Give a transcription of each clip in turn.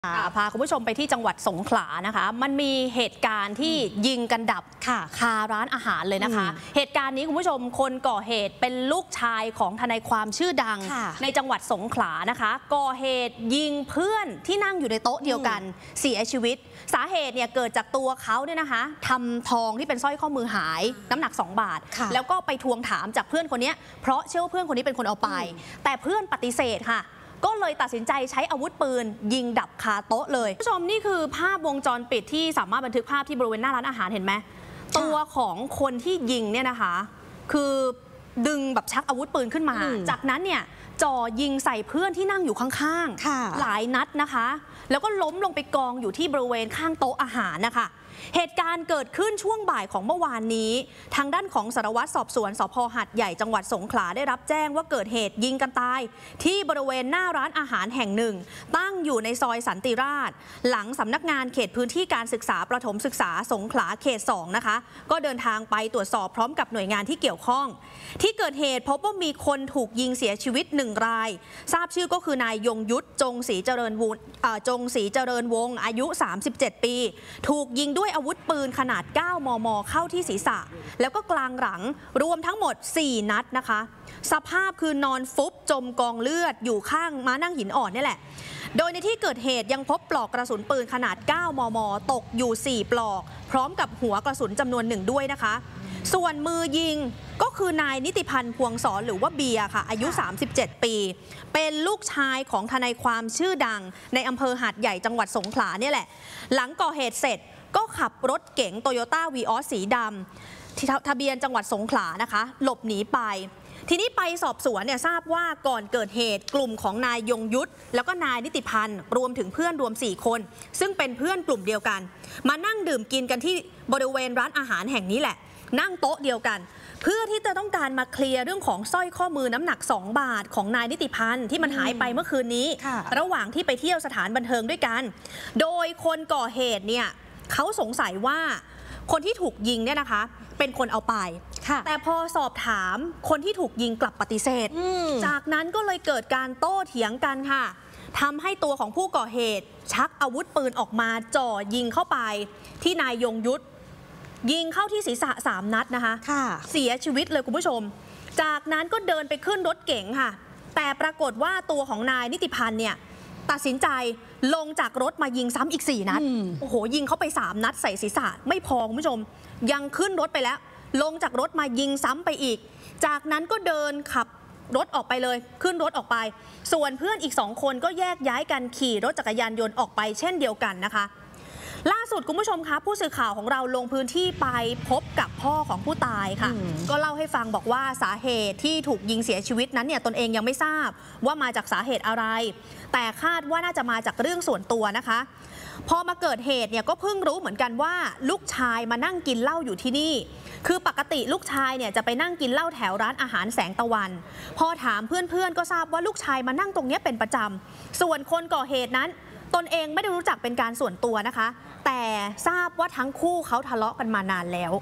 พาคุณผู้ชมไปที่จังหวัดสงขลานะคะมันมีเหตุการณ์ที่ยิงกันดับคาร้านอาหารเลยนะคะเหตุการณ์นี้คุณผู้ชมคนก่อเหตุเป็นลูกชายของทนายความชื่อดังในจังหวัดสงขลานะคะก่อเหตุยิงเพื่อนที่นั่งอยู่ในโต๊ะเดียวกันเสียชีวิตสาเหตุเนี่ยเกิดจากตัวเขาเนี่ยนะคะทำทองที่เป็นสร้อยข้อมือหายน้ำหนัก2 บาทแล้วก็ไปทวงถามจากเพื่อนคนนี้เพราะเชื่อว่าเพื่อนคนนี้เป็นคนเอาไปแต่เพื่อนปฏิเสธค่ะก็เลยตัดสินใจใช้อาวุธปืนยิงดับคาโต๊ะเลยผู้ชมนี่คือภาพวงจรปิดที่สามารถบันทึกภาพที่บริเวณหน้าร้านอาหารเห็นไหมตัวของคนที่ยิงเนี่ยนะคะคือดึงแบบชักอาวุธปืนขึ้นมาจากนั้นเนี่ยจ่อยิงใส่เพื่อนที่นั่งอยู่ข้างๆหลายนัดนะคะแล้วก็ล้มลงไปกองอยู่ที่บริเวณข้างโต๊ะอาหารนะคะเหตุการณ์เกิดขึ้นช่วงบ่ายของเมื่อวานนี้ทางด้านของสารวัตรสอบสวนสภ.หาดใหญ่จังหวัดสงขลาได้รับแจ้งว่าเกิดเหตุยิงกันตายที่บริเวณหน้าร้านอาหารแห่งหนึ่งตั้งอยู่ในซอยสันติราษฎร์หลังสำนักงานเขตพื้นที่การศึกษาประถมศึกษาสงขลาเขต2นะคะก็เดินทางไปตรวจสอบพร้อมกับหน่วยงานที่เกี่ยวข้องที่เกิดเหตุพบว่ามีคนถูกยิงเสียชีวิต1 รายทราบชื่อก็คือนายยงยุทธจงศรีเจริญวงศ์อายุ37 ปีถูกยิงด้วยอาวุธปืนขนาด 9 มม. เข้าที่ศีรษะแล้วก็กลางหลังรวมทั้งหมด4 นัดนะคะสภาพคือนอนฟุบจมกองเลือดอยู่ข้างม้านั่งหินอ่อนนี่แหละโดยในที่เกิดเหตุยังพบปลอกกระสุนปืนขนาด 9 มม. ตกอยู่4 ปลอกพร้อมกับหัวกระสุนจำนวน1ด้วยนะคะส่วนมือยิงก็คือนายนิติพันธ์พวงสอนหรือว่าเบียร์ค่ะอายุ37 ปีเป็นลูกชายของทนายความชื่อดังในอำเภอหาดใหญ่จังหวัดสงขลาเนี่ยแหละหลังก่อเหตุเสร็จก็ขับรถเก๋งโตโยต้าวีออสสีดำที่ทะเบียนจังหวัดสงขลานะคะหลบหนีไปทีนี้ไปสอบสวนเนี่ยทราบว่าก่อนเกิดเหตุกลุ่มของนายยงยุทธแล้วก็นายนิติพันธ์รวมถึงเพื่อนรวม4 คนซึ่งเป็นเพื่อนกลุ่มเดียวกันมานั่งดื่มกินกันที่บริเวณร้านอาหารแห่งนี้แหละนั่งโต๊ะเดียวกันเพื่อที่จะต้องการมาเคลียร์เรื่องของสร้อยข้อมือน้ำหนัก2 บาทของนายนิติพันธ์ที่มันหายไปเมื่อคืนนี้ระหว่างที่ไปเที่ยวสถานบันเทิงด้วยกันโดยคนก่อเหตุเนี่ยเขาสงสัยว่าคนที่ถูกยิงเนี่ยนะคะเป็นคนเอาไปแต่พอสอบถามคนที่ถูกยิงกลับปฏิเสธจากนั้นก็เลยเกิดการโต้เถียงกันค่ะทำให้ตัวของผู้ก่อเหตุชักอาวุธปืนออกมาจ่อยิงเข้าไปที่นายยงยุทธยิงเข้าที่ศีรษะ3 นัดนะคะเสียชีวิตเลยคุณผู้ชมจากนั้นก็เดินไปขึ้นรถเก๋งค่ะแต่ปรากฏว่าตัวของนายนิติพันธ์เนี่ยตัดสินใจลงจากรถมายิงซ้ำอีก4 นัดโอ้โหยิงเข้าไป3 นัดใส่ศีรษะไม่พอคุณผู้ชมยังขึ้นรถไปแล้วลงจากรถมายิงซ้ำไปอีกจากนั้นก็เดินขับรถออกไปเลยขึ้นรถออกไปส่วนเพื่อนอีก2 คนก็แยกย้ายกันขี่รถจักรยานยนต์ออกไปเช่นเดียวกันนะคะล่าสุดคุณผู้ชมคะผู้สื่อข่าวของเราลงพื้นที่ไปพบกับพ่อของผู้ตายค่ะก็เล่าให้ฟังบอกว่าสาเหตุที่ถูกยิงเสียชีวิตนั้นเนี่ยตนเองยังไม่ทราบว่ามาจากสาเหตุอะไรแต่คาดว่าน่าจะมาจากเรื่องส่วนตัวนะคะพอมาเกิดเหตุเนี่ยก็เพิ่งรู้เหมือนกันว่าลูกชายมานั่งกินเหล้าอยู่ที่นี่คือปกติลูกชายเนี่ยจะไปนั่งกินเหล้าแถวร้านอาหารแสงตะวันพอถามเพื่อนๆก็ทราบว่าลูกชายมานั่งตรงนี้เป็นประจำส่วนคนก่อเหตุนั้นตนเองไม่ได้รู้จักเป็นการส่วนตัวนะคะแต่ทราบว่าทั้งคู่เขาทะเลาะกันมานานแล้ว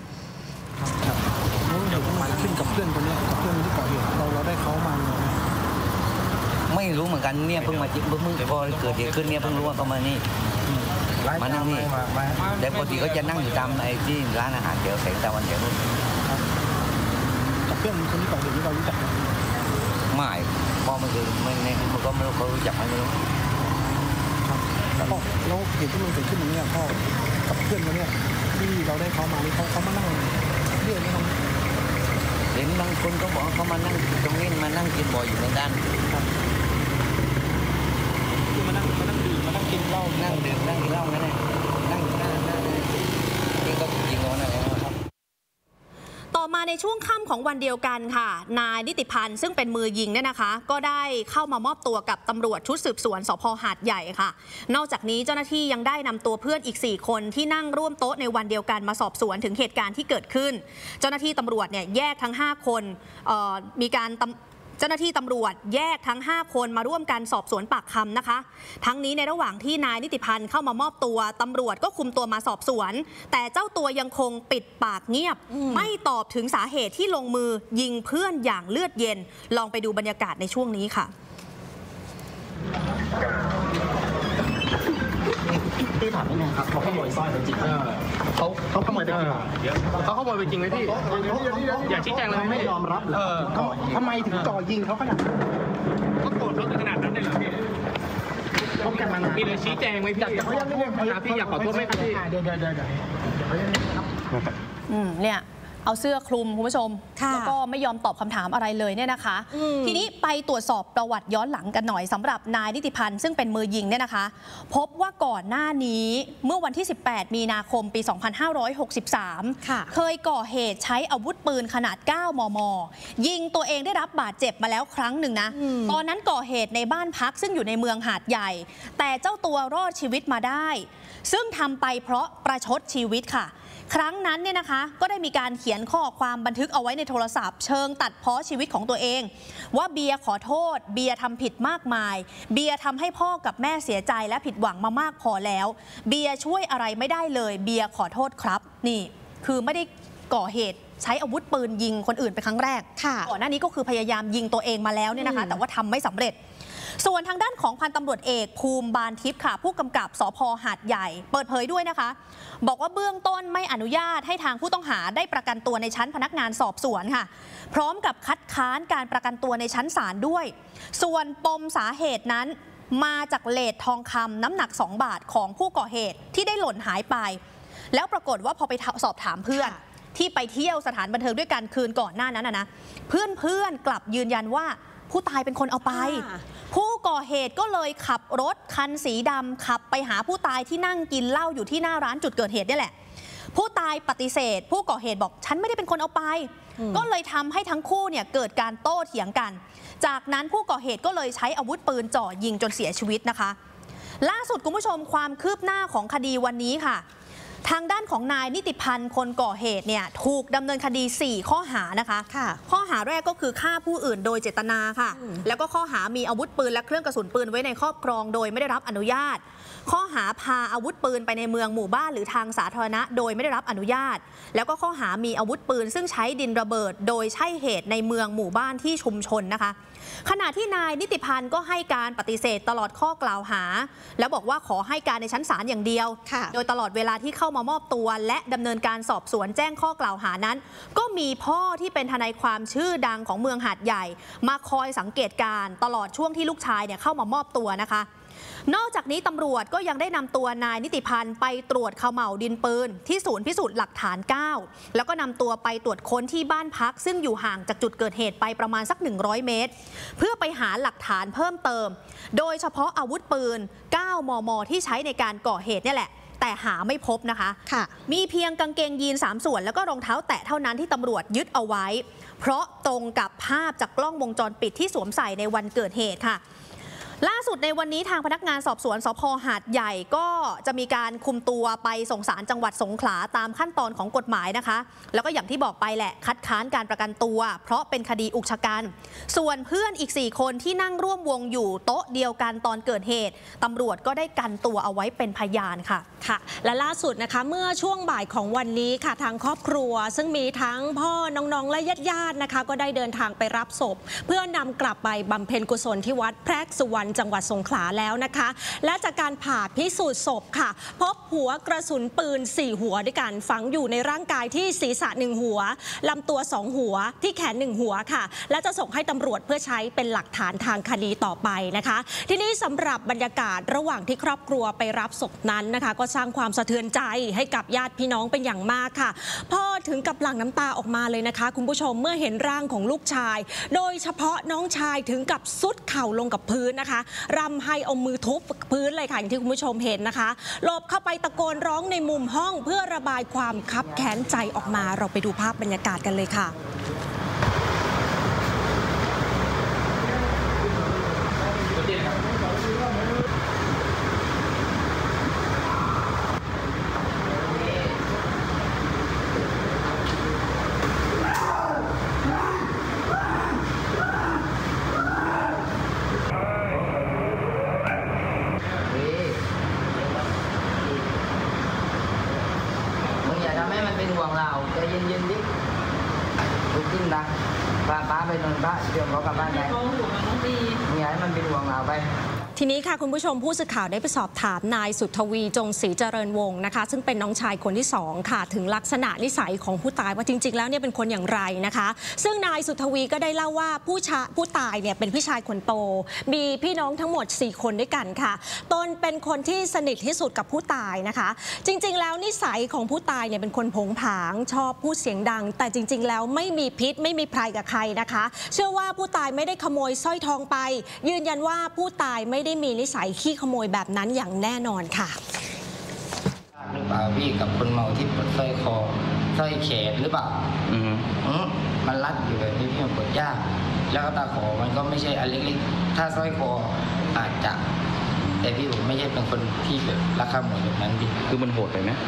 เดี๋ยวมาขึ้นกับเพื่อนคนนี้กับเพื่อนที่ก่อเหตุเราได้เขามาไม่รู้เหมือนกันเนี่ยเพิ่งมาเพิ่งพอเกิดเหตุขึ้นเนี่ยเพิ่งรู้ว่าเขามานี่มานั่งนี่แต่ปกติเขาจะนั่งอยู่ตามไอ้ที่ร้านอาหารแถวแสงตะวันแถวนู้นกับเพื่อนคนที่ก่อเหตุที่เรารู้จักไม่พ่อไม่เคยไม่เขาก็ไม่รู้เขารู้จักไม่รู้แล้วเหตุที่มันเกิดขึ้นอย่างนี้พ่อกับเพื่อนคนนี้ที่เราได้เขามานี่เขามานั่งเรื่องนี้เขาเห็นบางคนก็บอกเขามานั่งตรงนี้มานั่งกินบ่อยอยู่ในด้านคือมานั่งดื่มมานั่งกินเหล้านั่งดื่มนั่งกินเหล้านั่นแหละนั่งนี่ก็จริงๆแล้วนะครับต่อมาในช่วงค่ำของวันเดียวกันค่ะนายนิติพันธ์ซึ่งเป็นมือยิงเนี่ยนะคะก็ได้เข้ามามอบตัวกับตำรวจชุดสืบสวนสภ.หาดใหญ่ค่ะนอกจากนี้เจ้าหน้าที่ยังได้นำตัวเพื่อนอีก4 คนที่นั่งร่วมโต๊ะในวันเดียวกันมาสอบสวนถึงเหตุการณ์ที่เกิดขึ้นเจ้าหน้าที่ตำรวจเนี่ยแยกทั้ง5 คนมีการเจ้าหน้าที่ตำรวจแยกทั้ง5 คนมาร่วมกันสอบสวนปากคำนะคะทั้งนี้ในระหว่างที่นายนิติพันธ์เข้ามามอบตัวตำรวจก็คุมตัวมาสอบสวนแต่เจ้าตัวยังคงปิดปากเงียบไม่ตอบถึงสาเหตุที่ลงมือยิงเพื่อนอย่างเลือดเย็นลองไปดูบรรยากาศในช่วงนี้ค่ะพี่ถามนิดนึงครับเขาขโมยสร้อยไปจริงไหมเขาขโมยไปจริงเขาขโมยไปจริงไหมพี่อย่าชี้แจงเลยไม่ยอมรับเลยทำไมถึงจ่อยิงเขาขนาดนั้นก็โกรธเขาขนาดนั้นเลยเหรอพี่พบกันมานานมีเลยชี้แจงไหมพี่พี่อยากขอโทษไหมครับพี่เดี๋ยวเนี่ยเอาเสื้อคลุมคุณผู้ชมแล้วก็ไม่ยอมตอบคำถามอะไรเลยเนี่ยนะคะทีนี้ไปตรวจสอบประวัติย้อนหลังกันหน่อยสำหรับนายนิติพันธ์ซึ่งเป็นมือยิงเนี่ยนะคะพบว่าก่อนหน้านี้เมื่อวันที่ 18 มีนาคมปี 2563 เคยก่อเหตุใช้อาวุธปืนขนาด 9 มม. ยิงตัวเองได้รับบาดเจ็บมาแล้วครั้งหนึ่งนะตอนนั้นก่อเหตุในบ้านพักซึ่งอยู่ในเมืองหาดใหญ่แต่เจ้าตัวรอดชีวิตมาได้ซึ่งทำไปเพราะประชดชีวิตค่ะครั้งนั้นเนี่ยนะคะก็ได้มีการเขียนข้อความบันทึกเอาไว้ในโทรศัพท์เชิงตัดพ้อชีวิตของตัวเองว่าเบียร์ขอโทษเบียร์ทำผิดมากมายเบียร์ทำให้พ่อกับแม่เสียใจและผิดหวังมามากพอแล้วเบียร์ช่วยอะไรไม่ได้เลยเบียร์ขอโทษครับนี่คือไม่ได้ก่อเหตุใช้อาวุธปืนยิงคนอื่นเป็นครั้งแรกก่อนหน้านี้ก็คือพยายามยิงตัวเองมาแล้วเนี่ยนะคะแต่ว่าทำไม่สำเร็จส่วนทางด้านของพันตำรวจเอกภูมิบานทิพย์ค่ะผู้กำกับสภ.หาดใหญ่เปิดเผยด้วยนะคะบอกว่าเบื้องต้นไม่อนุญาตให้ทางผู้ต้องหาได้ประกันตัวในชั้นพนักงานสอบสวนค่ะพร้อมกับคัดค้านการประกันตัวในชั้นศาลด้วยส่วนปมสาเหตุนั้นมาจากเลททองคำน้ำหนัก2 บาทของผู้ก่อเหตุที่ได้หล่นหายไปแล้วปรากฏว่าพอไปสอบถามเพื่อนที่ไปเที่ยวสถานบันเทิงด้วยกันคืนก่อนหน้านั้นนะเพื่อนกลับยืนยันว่าผู้ตายเป็นคนเอาไปผู้ก่อเหตุก็เลยขับรถคันสีดำขับไปหาผู้ตายที่นั่งกินเหล้าอยู่ที่หน้าร้านจุดเกิดเหตุนี่แหละผู้ตายปฏิเสธผู้ก่อเหตุบอกฉันไม่ได้เป็นคนเอาไปก็เลยทำให้ทั้งคู่เนี่ยเกิดการโต้เถียงกันจากนั้นผู้ก่อเหตุก็เลยใช้อาวุธปืนจ่อยิงจนเสียชีวิตนะคะล่าสุดคุณผู้ชมความคืบหน้าของคดีวันนี้ค่ะทางด้านของนายนิติพันธ์คนก่อเหตุเนี่ยถูกดำเนินคดี4 ข้อหานะคะข้อหาแรกก็คือฆ่าผู้อื่นโดยเจตนาค่ะแล้วก็ข้อหามีอาวุธปืนและเครื่องกระสุนปืนไว้ในครอบครองโดยไม่ได้รับอนุญาตข้อหาพาอาวุธปืนไปในเมืองหมู่บ้านหรือทางสาธารณะโดยไม่ได้รับอนุญาตแล้วก็ข้อหามีอาวุธปืนซึ่งใช้ดินระเบิดโดยใช่เหตุในเมืองหมู่บ้านที่ชุมชนนะคะขณะที่นายนิติพันธ์ก็ให้การปฏิเสธตลอดข้อกล่าวหาแล้วบอกว่าขอให้การในชั้นศาลอย่างเดียวโดยตลอดเวลาที่เข้ามามอบตัวและดำเนินการสอบสวนแจ้งข้อกล่าวหานั้นก็มีพ่อที่เป็นทนายความชื่อดังของเมืองหาดใหญ่มาคอยสังเกตการตลอดช่วงที่ลูกชายเนี่ยเข้ามามอบตัวนะคะนอกจากนี้ตำรวจก็ยังได้นำตัวนายนิติพันธ์ไปตรวจเขม่าวดินปืนที่ศูนย์พิสูจน์หลักฐาน 9แล้วก็นำตัวไปตรวจค้นที่บ้านพักซึ่งอยู่ห่างจากจุดเกิดเหตุไปประมาณสัก100 เมตรเพื่อไปหาหลักฐานเพิ่มเติมโดยเฉพาะอาวุธปืน 9 มม. ที่ใช้ในการก่อเหตุนี่แหละแต่หาไม่พบนะคะมีเพียงกางเกงยีน3 ส่วนแล้วก็รองเท้าแตะเท่านั้นที่ตำรวจยึดเอาไว้เพราะตรงกับภาพจากกล้องวงจรปิดที่สวมใส่ในวันเกิดเหตุค่ะล่าสุดในวันนี้ทางพนักงานสอบสวนสภ.หาดใหญ่ก็จะมีการคุมตัวไปส่งศาลจังหวัดสงขลาตามขั้นตอนของกฎหมายนะคะแล้วก็อย่างที่บอกไปแหละคัดค้านการประกันตัวเพราะเป็นคดีอุกชะกันส่วนเพื่อนอีก4 คนที่นั่งร่วมวงอยู่โต๊ะเดียวกันตอนเกิดเหตุตำรวจก็ได้กันตัวเอาไว้เป็นพยานค่ะและล่าสุดนะคะเมื่อช่วงบ่ายของวันนี้ค่ะทางครอบครัวซึ่งมีทั้งพ่อน้องๆและญาติๆนะคะก็ได้เดินทางไปรับศพเพื่อนำกลับไปบำเพ็ญกุศลที่วัดแพรกสุวรรณจังหวัดสงขลาแล้วนะคะและจากการผ่าพิสูจน์ศพค่ะพบหัวกระสุนปืน4 หัวด้วยกันฝังอยู่ในร่างกายที่ศีรษะ1 หัวลำตัว2 หัวที่แขน1 หัวค่ะและจะส่งให้ตำรวจเพื่อใช้เป็นหลักฐานทางคดีต่อไปนะคะทีนี้สำหรับบรรยากาศระหว่างที่ครอบครัวไปรับศพนั้นนะคะก็สร้างความสะเทือนใจให้กับญาติพี่น้องเป็นอย่างมากค่ะพ่อถึงกับหลั่งน้ำตาออกมาเลยนะคะคุณผู้ชมเมื่อเห็นร่างของลูกชายโดยเฉพาะน้องชายถึงกับซุดเข่าลงกับพื้นนะคะรำไห้เอามือทุบพื้นเลยค่ะอย่างที่คุณผู้ชมเห็นนะคะหลบเข้าไปตะโกนร้องในมุมห้องเพื่อระบายความคับแค้นใจออกมาเราไปดูภาพบรรยากาศกันเลยค่ะห่วงเราใจเย็นๆดิลุกขึ้นนะป้าไปนอนป้าเดี๋ยวเขากลับบ้านไปมึงอยากให้มันเป็นห่วงเราไปทีนี้ค่ะคุณผู้ชมผู้สื่อข่าวได้ไปสอบถามนายสุทวีจงศรีเจริญวงศ์นะคะซึ่งเป็นน้องชายคนที่2ค่ะถึงลักษณะนิสัยของผู้ตายว่าจริงๆแล้วเนี่ยเป็นคนอย่างไรนะคะซึ่งนายสุทวีก็ได้เล่าว่าผู้ตายเนี่ยเป็นพี่ชายคนโตมีพี่น้องทั้งหมด4คนด้วยกันค่ะตนเป็นคนที่สนิทที่สุดกับผู้ตายนะคะจริงๆแล้วนิสัยของผู้ตายเนี่ยเป็นคนโผงผางชอบพูดเสียงดังแต่จริงๆแล้วไม่มีพิษไม่มีภัยกับใครนะคะเชื่อว่าผู้ตายไม่ได้ขโมยสร้อยทองไปยืนยันว่าผู้ตายไม่ได้มีนิสัยขี้ขโมยแบบนั้นอย่างแน่นอนค่ะหรือเปล่าพี่กับคนเมาที่ปลดสร้อยคอสร้อยแขนหรือเปล่ามันรัดอยู่แบบนี้พี่มันปลดยากแล้วก็ตาขอมันก็ไม่ใช่อันเล็กๆถ้าสร้อยคออาจจะแต่พี่ผมไม่ใช่เป็นคนที่แบบราคาหมดแบบนั้นดิคือมันโหดไปไหม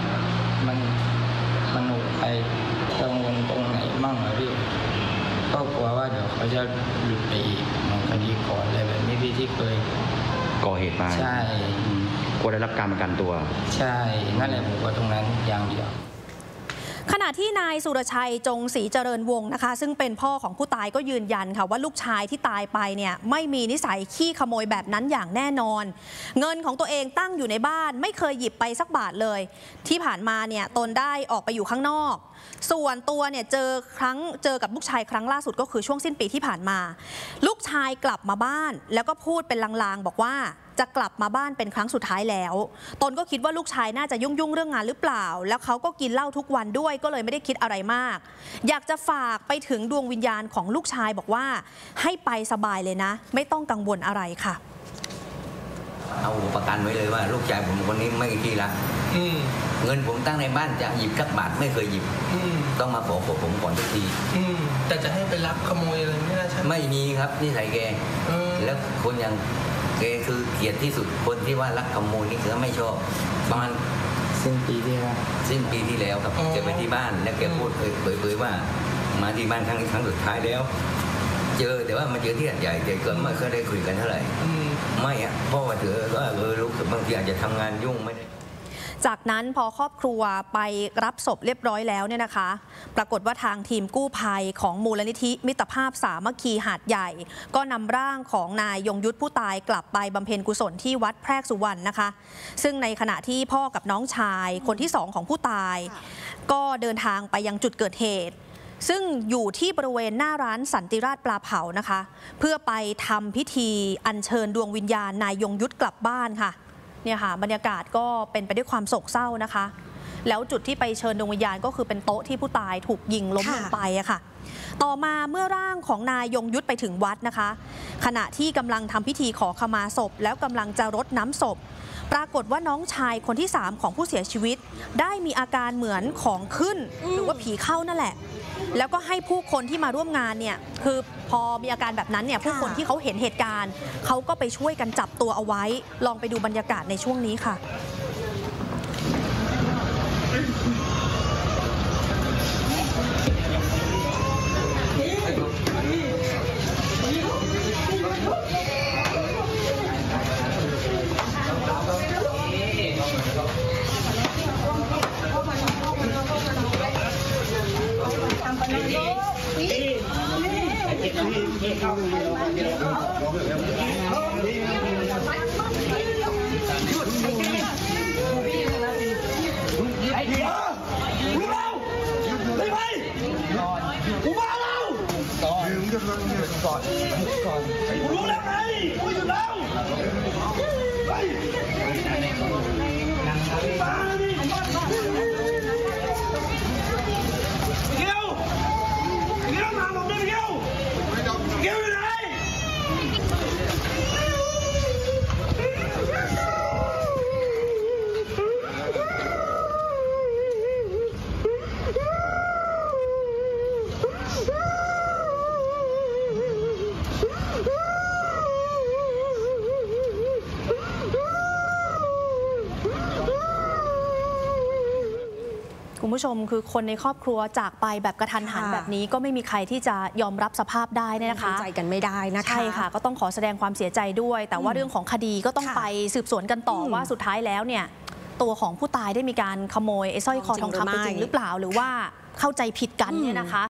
มันโหดไปกังวลตรงไหนมั่งเหรอพี่ก็กลัวว่าเดี๋ยวเขาจะหลุดไปอีกมันคดีก่อนอะไรแบบนี้พี่ที่เคยก่อเหตุมาใช่กลัวได้รับการประกันตัวใช่นั่นแหละผมว่าตรงนั้นอย่างเดียวขณะที่นายสุรชัยจงศรีเจริญวงศ์นะคะซึ่งเป็นพ่อของผู้ตายก็ยืนยันค่ะว่าลูกชายที่ตายไปเนี่ยไม่มีนิสัยขี้ขโมยแบบนั้นอย่างแน่นอนเงินของตัวเองตั้งอยู่ในบ้านไม่เคยหยิบไปสักบาทเลยที่ผ่านมาเนี่ยตนได้ออกไปอยู่ข้างนอกส่วนตัวเนี่ยเจอกับลูกชายครั้งล่าสุดก็คือช่วงสิ้นปีที่ผ่านมาลูกชายกลับมาบ้านแล้วก็พูดเป็นลางๆบอกว่าจะกลับมาบ้านเป็นครั้งสุดท้ายแล้วตนก็คิดว่าลูกชายน่าจะยุ่งเรื่องงานหรือเปล่าแล้วเขาก็กินเหล้าทุกวันด้วยก็เลยไม่ได้คิดอะไรมากอยากจะฝากไปถึงดวงวิญญาณของลูกชายบอกว่าให้ไปสบายเลยนะไม่ต้องกังวลอะไรค่ะเอาประกันไว้เลยว่าลูกชายผมคนนี้ไม่ขี้ละเงินผมตั้งในบ้านจะหยิบสักบาทไม่เคยหยิบต้องมาขอผมก่อนทุกทีแต่จะให้ไปลักขโมยอะไรไม่ได้ใช่ไหมไม่มีครับนิสัยแกแล้วคนอย่างแกคือเกลียดที่สุดคนที่ว่ารักขโมยนี่คือไม่ชอบประมาณสิ้นปีที่แล้วครับแกไปที่บ้านแล้วแกพูดเผยว่ามาที่บ้านครั้งนี้ครั้งสุดท้ายแล้วเจอแต่ว่ามาเจอที่หาดใหญ่แต่ก็ไม่เคยได้คุยกันเท่าไหร่ไม่อะเพราะว่าเธอก็รู้สึกบางทีอาจจะทำงานยุ่งไม่ได้จากนั้นพอครอบครัวไปรับศพเรียบร้อยแล้วเนี่ยนะคะปรากฏว่าทางทีมกู้ภัยของมูลนิธิมิตรภาพสามัคคีหาดใหญ่ก็นำร่างของนายยงยุทธผู้ตายกลับไปบำเพ็ญกุศลที่วัดแพรกสุวรรณนะคะซึ่งในขณะที่พ่อกับน้องชายคนที่2ของผู้ตายก็เดินทางไปยังจุดเกิดเหตุซึ่งอยู่ที่บริเวณหน้าร้านสันติราชปลาเผานะคะเพื่อไปทำพิธีอัญเชิญดวงวิญญาณนายยงยุทธกลับบ้านค่ะเนี่ยค่ะบรรยากาศก็เป็นไปด้วยความโศกเศร้านะคะแล้วจุดที่ไปเชิญดวงวิญญาณก็คือเป็นโต๊ะที่ผู้ตายถูกยิงล้มลงไปอะค่ะต่อมาเมื่อร่างของนายยงยุทธไปถึงวัดนะคะขณะที่กำลังทำพิธีขอขมาศพแล้วกำลังจะรดน้ำศพปรากฏว่าน้องชายคนที่3ของผู้เสียชีวิตได้มีอาการเหมือนของขึ้นหรือว่าผีเข้านั่นแหละแล้วก็ให้ผู้คนที่มาร่วมงานเนี่ยคือพอมีอาการแบบนั้นเนี่ยผู้คนที่เขาเห็นเหตุการณ์เขาก็ไปช่วยกันจับตัวเอาไว้ลองไปดูบรรยากาศในช่วงนี้ค่ะรู้แล้วไงรู้อยู่แล้วไปมาดิเกี้ยวมาบอกด้วยเกี้ยวอยู่ไหนคุณผู้ชมคือคนในครอบครัวจากไปแบบกระทันหันแบบนี้ก็ไม่มีใครที่จะยอมรับสภาพได้นะคะใจกันไม่ได้นะคะใช่ค่ะก็ต้องขอแสดงความเสียใจด้วยแต่ว่าเรื่องของคดีก็ต้องไปสืบสวนกันต่อว่าสุดท้ายแล้วเนี่ยตัวของผู้ตายได้มีการขโมยไอ้สร้อยคอทองคำไปจริงหรือเปล่าหรือว่าเข้าใจผิดกันเนี่ยนะคะ